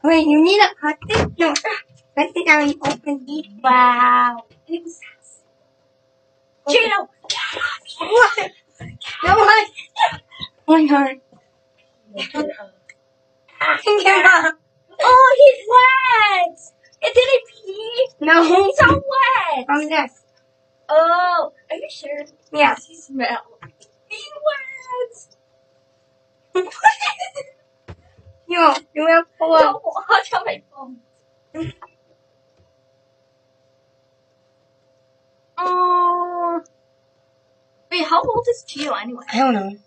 Wait, you need to cut it? No. Cut it down and open it. Wow. Gino! What? No, what? Oh, no. Yeah. Oh, he's wet! It didn't pee? No. He's so wet! From this. Oh, are you sure? Yeah. He smells. He's wet! You will pull up. No, watch out my phone. Oh. Wait, how old is Gio anyway? I don't know.